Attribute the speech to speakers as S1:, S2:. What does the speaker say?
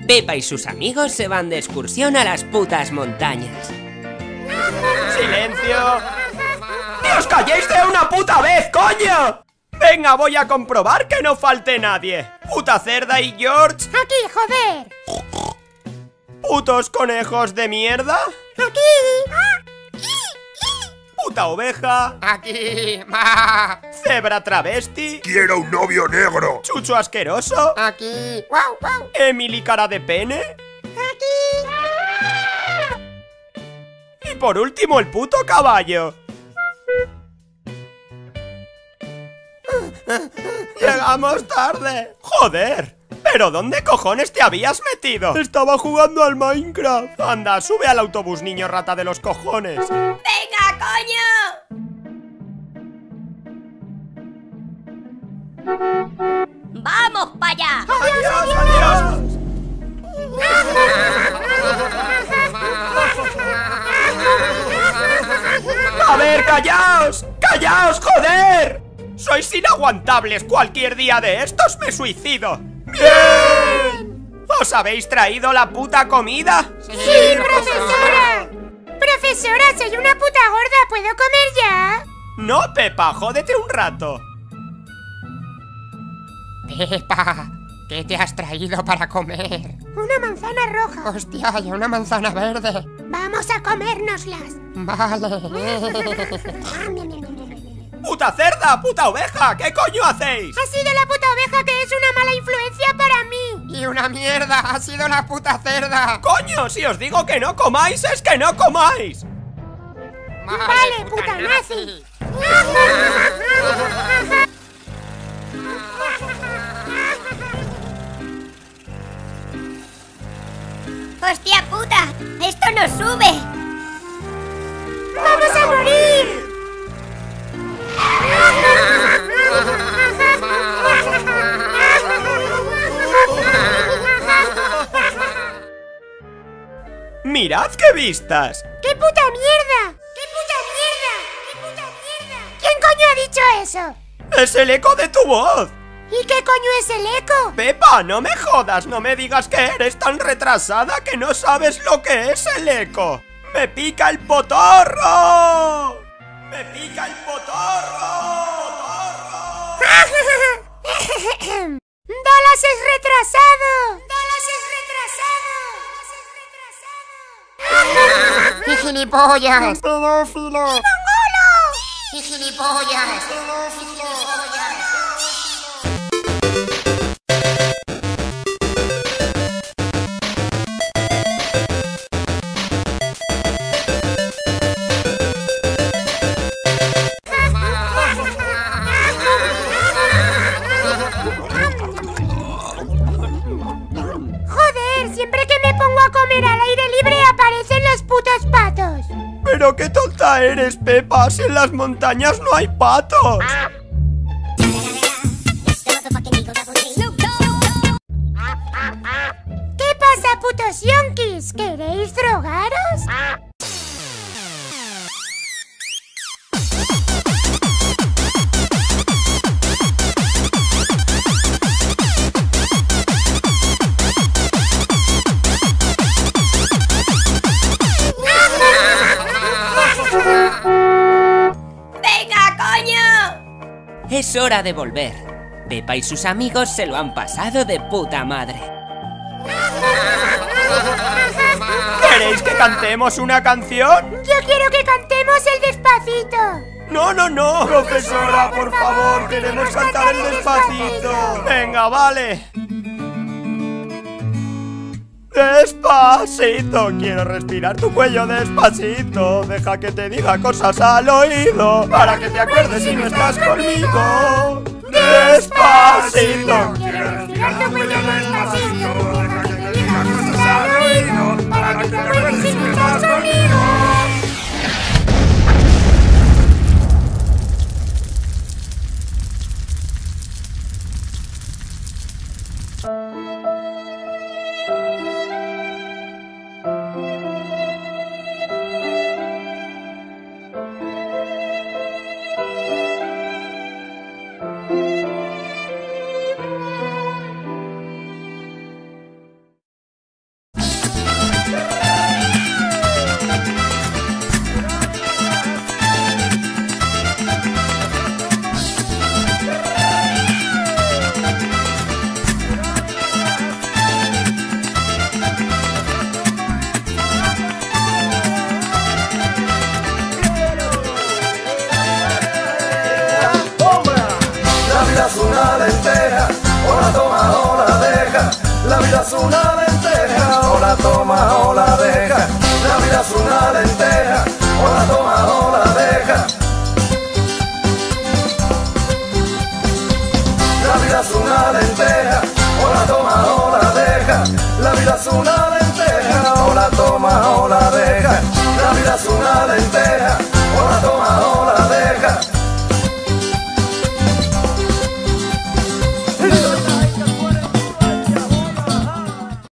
S1: Pepa y sus amigos se van de excursión a las putas montañas.
S2: ¡Silencio! ¡Que os calléis de una puta vez, coño! Venga, voy a comprobar que no falte nadie. Puta cerda y George.
S3: Aquí, joder.
S2: Putos conejos de mierda.
S3: Aquí.
S2: Puta oveja.
S4: Aquí, ma.
S2: Cebra travesti.
S5: ¡Quiero un novio negro!
S2: Chucho asqueroso.
S4: Aquí, wow, wow.
S2: Emily cara de pene. Y por último el puto caballo. Llegamos tarde. Joder. ¿Pero dónde cojones te habías metido? Estaba jugando al Minecraft. Anda, sube al autobús, niño rata de los cojones.
S6: ¡Venga, coño! ¡Vamos para allá!
S2: ¡Adiós, adiós! A ver, callaos. ¡Callaos, joder! Sois inaguantables. Cualquier día de estos me suicido. ¡Bien! ¿Os habéis traído la puta comida?
S3: Sí, profesora. Profesora, soy una puta gorda. ¿Puedo comer ya?
S2: No, Pepa, jódete un rato.
S4: Pepa, ¿qué te has traído para comer?
S3: Una manzana roja.
S4: Hostia, y una manzana verde.
S3: Vamos a comérnoslas.
S4: Vale.
S2: ¡Puta cerda! ¡Puta oveja! ¿Qué coño hacéis?
S3: Ha sido la puta oveja que es una mala influencia para mí.
S4: Y una mierda, ha sido la puta cerda.
S2: ¡Coño! Si os digo que no comáis, es que no comáis.
S3: Vale, puta nazi.
S6: ¡Hostia puta! ¡Esto no sube!
S3: ¡Vamos a morir!
S2: ¡Mirad qué vistas!
S3: ¡Qué puta mierda! ¡Qué puta mierda! ¡Qué puta mierda! ¿Quién coño ha dicho eso?
S2: ¡Es el eco de tu voz!
S3: ¿Y qué coño es el eco?
S2: Pepa, no me jodas, no me digas que eres tan retrasada que no sabes lo que es el eco. ¡Me pica el potorro! ¡Me pica el potorro!
S3: ¡Dallas es retrasado! ¡Dallas es retrasado!
S4: ¡Y gilipollas! ¡Pedófilo!
S3: ¡Mongolo!
S4: ¡Y gilipollas!
S3: Joder, siempre que me pongo a comer al aire libre aparecen los putos patos.
S2: ¡Pero qué tonta eres, Pepa! ¡Si en las montañas no hay patos!
S3: ¿Qué pasa, putos yonkis? ¿Queréis drogaros?
S6: ¡Venga, coño!
S1: Es hora de volver. Pepa y sus amigos se lo han pasado de puta madre.
S2: ¿Queréis que cantemos una canción?
S3: Yo quiero que cantemos el Despacito.
S2: No, no, no, profesora, por favor, queremos cantar el Despacito. Venga, vale. Despacito, quiero respirar tu cuello despacito. Deja que te diga cosas al oído para que te acuerdes si no estás conmigo. Despacito, quiero respirar tu cuello despacito. Deja que te diga cosas al oído para que te acuerdes si no estás conmigo.
S5: la toma o la deja, la vida es una lenteja, o la toma o la deja, la vida es una lenteja, o la toma o la deja. La vida es una lenteja, o la toma o la deja, la vida es una